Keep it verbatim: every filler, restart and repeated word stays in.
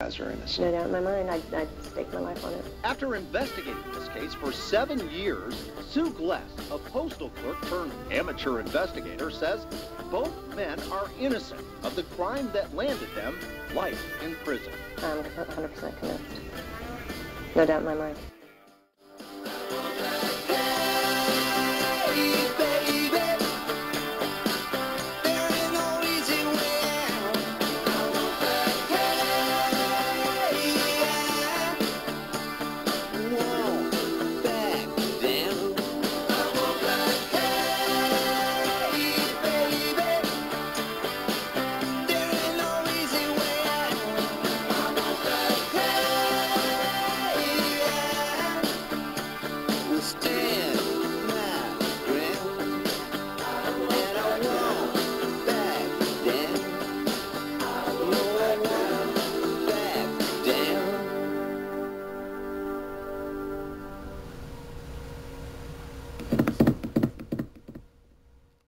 guys are innocent. No doubt in my mind. I'd, I'd stake my life on it. After investigating this case for seven years, Sue Gless, a postal clerk turned amateur investigator, says both men are innocent of the crime that landed them life in prison. I'm one hundred percent convinced. No doubt in my mind.